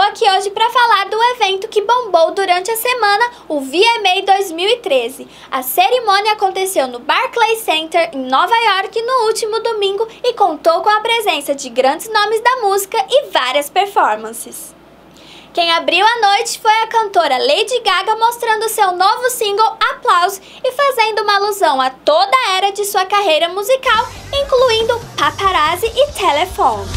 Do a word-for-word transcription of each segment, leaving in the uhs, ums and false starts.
aqui hoje para falar do evento que bombou durante a semana, o V M A dois mil e treze. A cerimônia aconteceu no Barclays Center, em Nova York, no último domingo e contou com a presença de grandes nomes da música e várias performances. Quem abriu a noite foi a cantora Lady Gaga, mostrando seu novo single Applause e fazendo uma alusão a toda a era de sua carreira musical, incluindo Paparazzi e Telephone.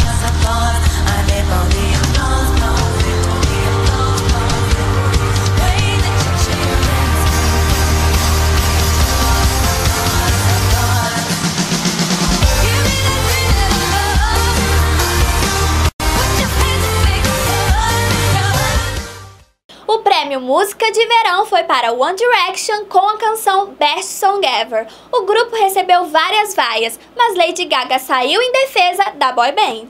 O prêmio Música de Verão foi para One Direction com a canção Best Song Ever. O grupo recebeu várias vaias, mas Lady Gaga saiu em defesa da boy band.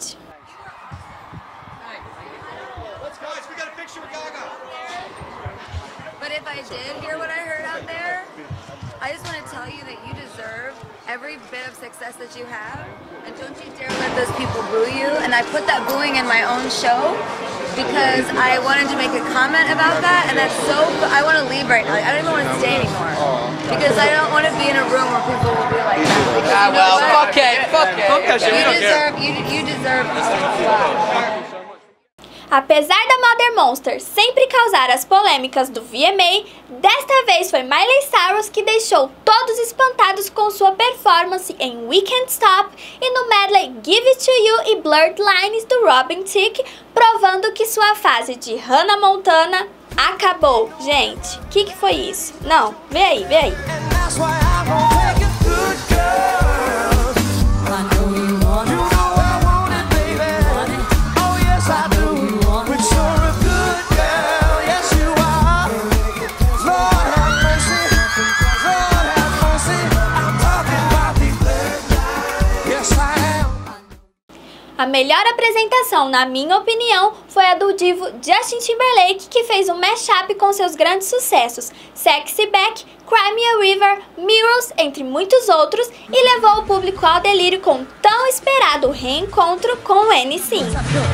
But if I did hear what I heard out there, I just want to tell you that you deserve every bit of success that you have, and don't you dare let those people boo you. And I put that booing in my own show because I wanted to make a comment about that, and that's so, I want to leave right now. I don't even want to stay anymore because I don't want to be in a room where people will be like that. Because ah, you know well, what? fuck it, fuck it. You deserve, you, you deserve a lot. Apesar da Mother Monster sempre causar as polêmicas do V M A, desta vez foi Miley Cyrus que deixou todos espantados com sua performance em We Can't Stop e no medley Give It To You e Blurred Lines do Robin Thicke, provando que sua fase de Hannah Montana acabou. Gente, o que, que foi isso? Não, vê aí, vê aí. A melhor apresentação, na minha opinião, foi a do divo Justin Timberlake, que fez um mashup com seus grandes sucessos Sexy Back, Cry Me a River, Mirrors, entre muitos outros, e levou o público ao delírio com o tão esperado reencontro com o N Sync.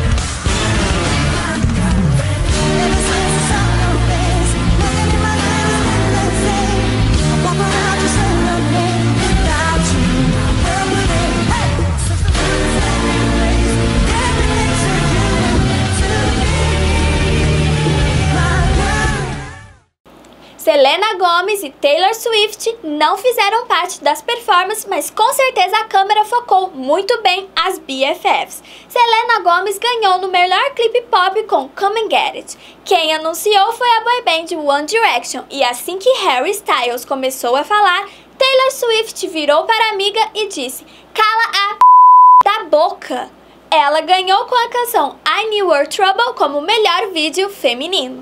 Selena Gomez e Taylor Swift não fizeram parte das performances, mas com certeza a câmera focou muito bem as B F Fs. Selena Gomez ganhou no melhor clipe pop com Come and Get It. Quem anunciou foi a boy band One Direction, e assim que Harry Styles começou a falar, Taylor Swift virou para a amiga e disse: "Cala a p... da boca!" Ela ganhou com a canção I Knew Your Trouble como melhor vídeo feminino.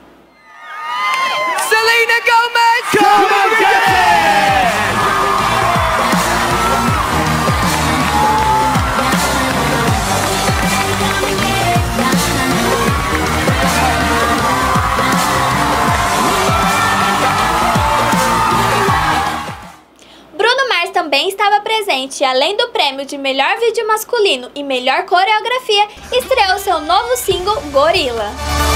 Selena Gomez, come and get it! Bruno Mars também estava presente e, além do prêmio de melhor vídeo masculino e melhor coreografia, estreou seu novo single Gorilla.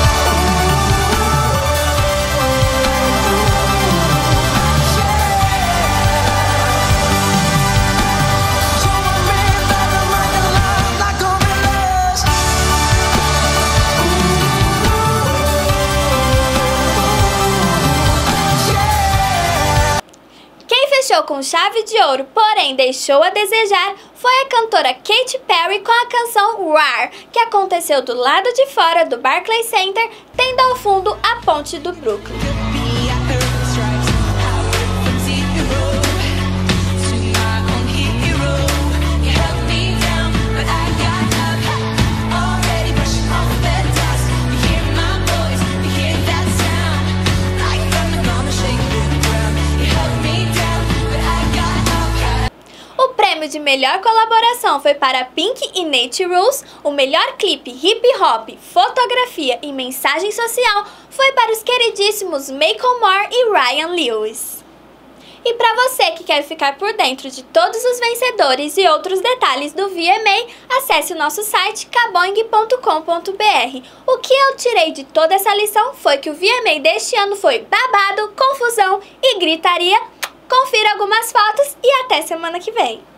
Fechou com chave de ouro, porém deixou a desejar, foi a cantora Katy Perry com a canção Roar, que aconteceu do lado de fora do Barclays Center, tendo ao fundo a ponte do Brooklyn. O prêmio de melhor colaboração foi para Pink e Nate Ruess. O melhor clipe hip hop, fotografia e mensagem social foi para os queridíssimos Macklemore e Ryan Lewis. E para você que quer ficar por dentro de todos os vencedores e outros detalhes do V M A, acesse o nosso site kaboing ponto com ponto br. O que eu tirei de toda essa lição foi que o V M A deste ano foi babado, confusão e gritaria. Confira algumas fotos e até semana que vem!